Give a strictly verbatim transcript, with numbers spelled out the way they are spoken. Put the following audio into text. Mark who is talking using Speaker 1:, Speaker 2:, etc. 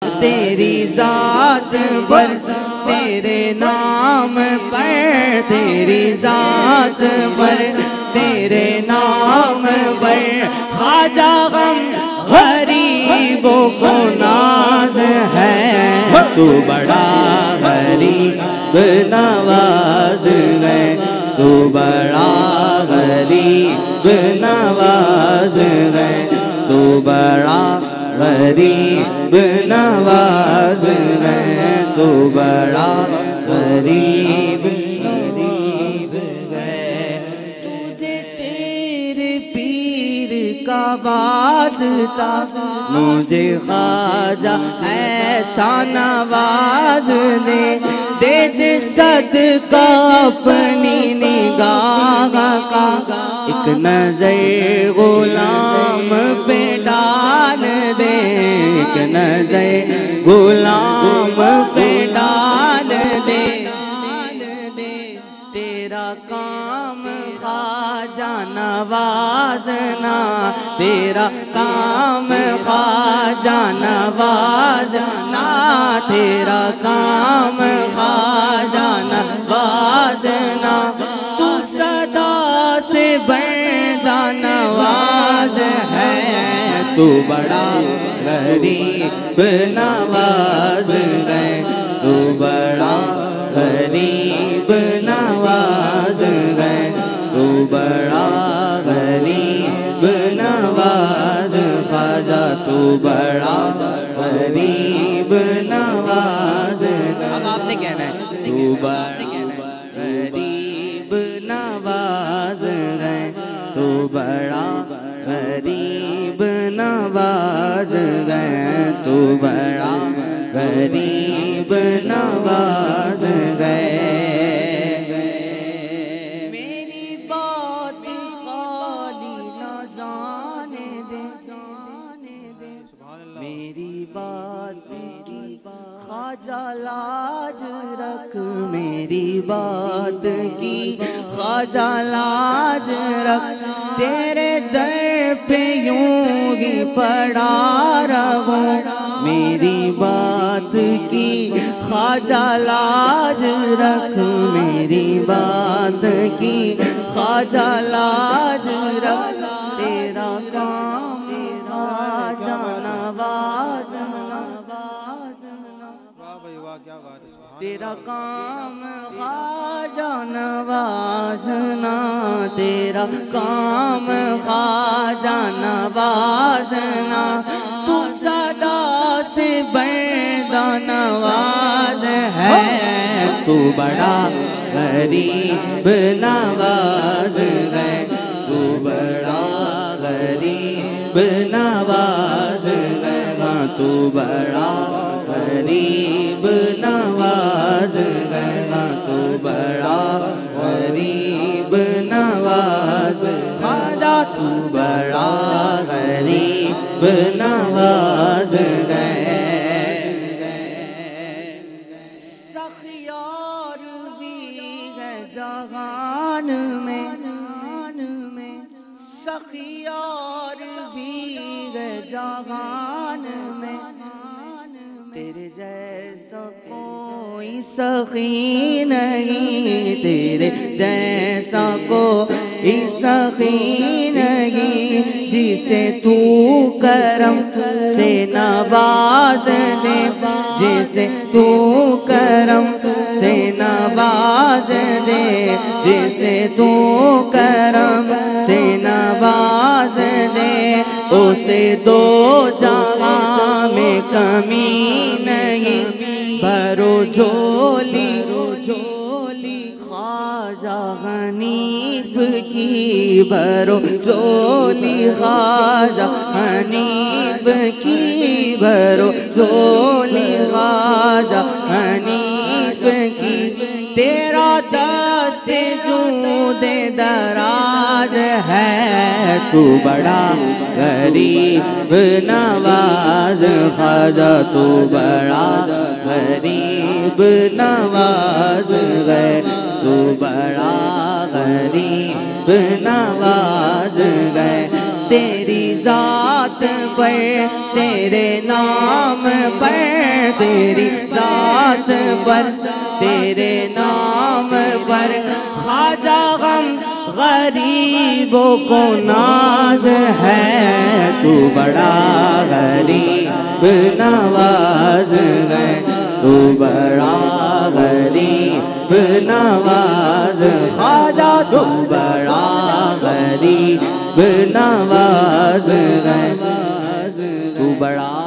Speaker 1: तेरी जात पर, तेरे नाम पर, तेरी जात पर, तेरे नाम पर ख्वाजा गम गरीबों को नाज है। तू बड़ा गरीब नवाज है, तू बड़ा गरीब नवाज है, तू बड़ा गरीब नवाज है, तू बड़ा गरीब गरीब है। तुझे तेरे पीर का वास्ता, मुझे ख्वाजा ऐसा नवाज दे, दे दे सदका अपनी निगाह का, एक नजर गुलाम पे डाल दे, एक नजर गुलाम पे डाल दे। तेरा काम ख्वाजा नवाजना, तेरा काम ख्वाजा नवाजना, तेरा काम ख्वाजा नवाजना। तू सदा से बड़ा नवाज है, तू बड़ा गरीब नवाज है, तू बड़ा गरीब नवाज है, तू बड़ा गरीब नवाज। ख्वाजा तू बड़ा गरीब नवाज। अब आपने कहना है तू बड़ा गरीब नवाज है, तू बड़ा गरीब नवाज है, तू बड़ा गरीब नवाज है। मेरी बात खाली न जाने दे, जाने दे मेरी बात की ख्वाजा लाज रख, मेरी बात की ख्वाजा लाज रख। तेरे दर पे यूं ही पड़ा रहूं, मेरी बात की ख्वाजा लाज रख, मेरी बात की ख्वाजा लाज रख। तेरा काम ख्वाजा नवाजना, तेरा काम ख्वाजा नवाजना, तेरा काम ख्वाजा नवाजना। तू सदा से बड़ा नवाज है, तू बड़ा गरीब नवाज है, तू बड़ा गरीब नवाज है, तू बड़ा गरीब नवाज है, तू बड़ा गरीब नवाज। ख्वाजा तू बड़ा गरीब नवाज है। सखियार भी है जहान में, सखियार भी है जहान में, तेरे जैसा कोई सखी नहीं, तेरे जैसा कोई सखी नहीं। जिसे तू करम से नवाज दे, जिसे तू करम से नवाज दे, जिसे तू करम से नवाज दे, उसे दो जहां में कमी नहीं। भरो झोली झोली ख्वाजा हनीफ की, भरो झोली ख्वाजा हनीफ की, भरो झोली ख्वाजा हनीफ की। तेरा दस्ते जूदे दराज है, तू बड़ा गरीब नवाज। ख्वाजा तू बड़ा गरीब नवाज है, तू बड़ा गरीब नवाज है। तेरी जात पर, तेरे नाम पर, तेरी जात पर, तेरे नाम पर ख्वाजा गम गरीबों को नाज है। तू बड़ा गरीब नवाज है, तू बड़ा गरीब नवाज ख्वाजा, तू बड़ा गरीब नवाज है, तू बड़ा